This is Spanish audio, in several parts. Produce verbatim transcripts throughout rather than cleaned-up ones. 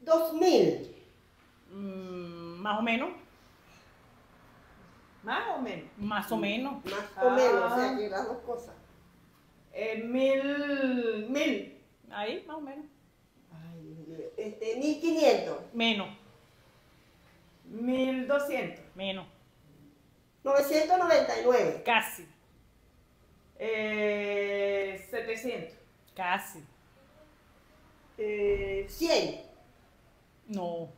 dos mil. Mm, más o menos. ¿Más o menos? Más o menos. Más Ah. o menos, o sea que las dos cosas. Eh, mil, mil. Ahí, más o menos. Ay, Dios mío. Este, mil quinientos. Menos. Mil doscientos. Menos. novecientos noventa y nueve. Casi. Eh, setecientos. Casi. Eh, cien. No.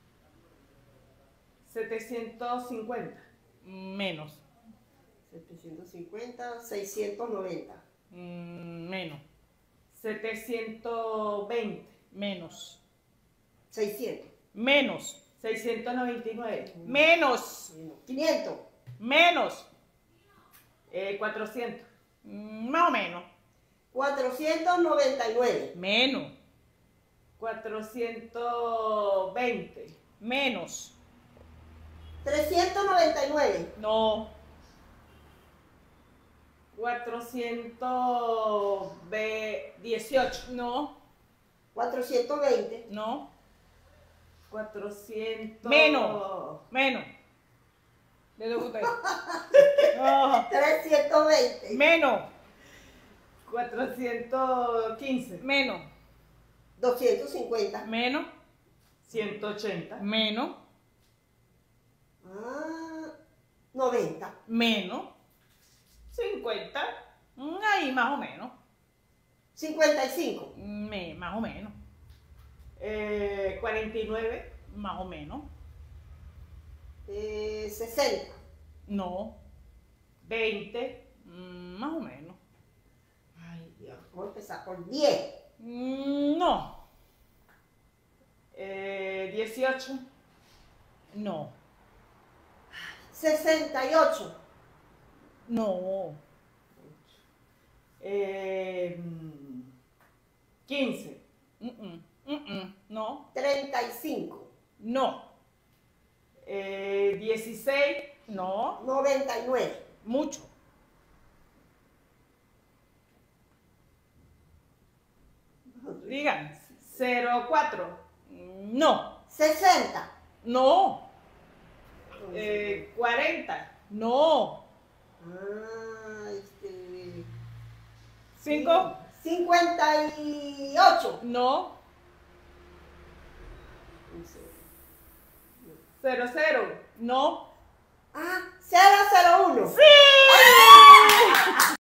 setecientos cincuenta. Menos. setecientos cincuenta. seiscientos noventa. Mm, menos. setecientos veinte. Menos. seiscientos. Menos. seiscientos noventa y nueve. Menos. quinientos. Menos. Eh, cuatrocientos. Mm, más o menos. cuatrocientos noventa y nueve. Menos. cuatrocientos veinte. Menos. trescientos noventa y nueve. No. cuatrocientos dieciocho. No. cuatrocientos veinte. No. cuatrocientos. Menos. Menos. ¿De dónde usted? No. trescientos veinte. Menos. cuatrocientos quince. Menos. doscientos cincuenta. Menos. ciento ochenta. Menos. Ah, noventa. Menos. cincuenta. Mm, ahí, más o menos. cincuenta y cinco. Me, más o menos. Eh, cuarenta y nueve. Más o menos. Eh, sesenta. No. veinte. Mm, más o menos. Ay, Dios. Vamos a empezar por diez. Mm, no. Eh, dieciocho. No. sesenta y ocho. No. Eh, quince. Mm, mm, mm, mm. No. treinta y cinco. No. Eh, dieciséis. No. noventa y nueve. Mucho. Digan. cero cuatro. No. sesenta. No. Eh, cuarenta. No. Ah, este. Cinco. cincuenta y ocho. No. cero cero. No. Ah, cero cero uno. ¡Sí!